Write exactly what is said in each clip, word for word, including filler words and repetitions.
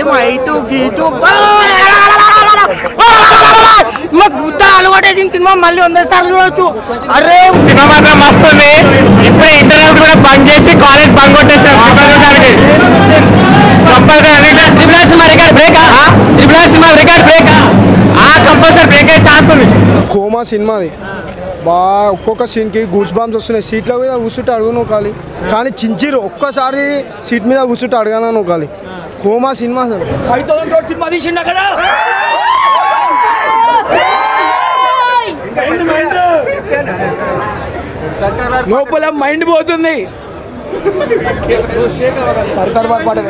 మైటు గీటు గుద్ద అలవాటేసిన సినిమా మళ్ళీ వంద సార్లు చూడొచ్చు. అరే సినిమా మాత్రం మస్తు ఉంది. ఇప్పుడే ఇంటర్నల్స్ కూడా బంక్ చేసి కాలేజ్ బంక్ కొట్టేసారు. Compulsory cinema record break cinema record break compulsory break అయితే చేస్తుంది. కోమా సినిమాది బాగా ఒక్కొక్క సీన్కి గూస్ బాంబ్స్ వస్తున్నాయి. సీట్ల మీద కూర్చుంటే అడుగు నొక్కాలి, కానీ చించిరు ఒక్కసారి సీట్ మీద కూర్చుంటే అడగానే నొక్కాలి. కోమా సినిమా అసలు ఫైవ్ థౌసండ్ క్రోర్ సినిమా తీసిండ కదా. లోపల మైండ్ పోతుంది. సర్కార్ బాగా పాట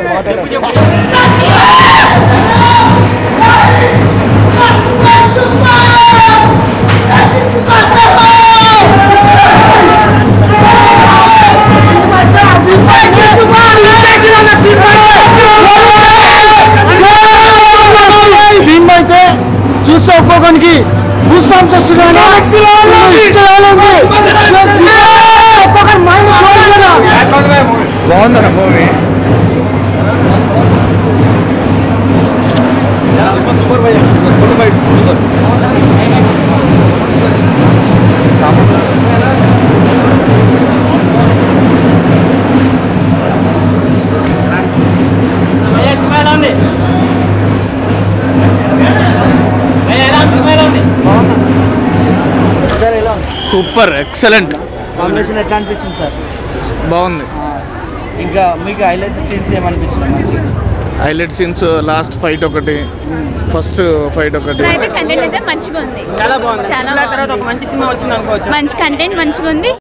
సినిమా అయితే చూస్తే ఒక్కొక్కరికి గూస్ బంప్స్ వస్తున్నాయి. ఒక్కొక్కరి మైండ్ బాగుందన్న మూవీ. Super excellent. కాంబినేషన్ ఎట్లా అనిపించింది సార్? బాగుంది. ఇంకా మీకు హైలైట్ సీన్స్ ఏమనిపించింది? మంచి హైలైట్ సీన్స్ లాస్ట్ ఫైట్ ఒకటి, ఫస్ట్ ఫైట్ ఒకటి. కంటెంట్ అయితే మంచిగా ఉంది. చాలా బాగుంది. చాలా తర్వాత ఒక మంచి సినిమా వచ్చింది అనుకోవచ్చు. మంచి కంటెంట్ మంచిగా ఉంది.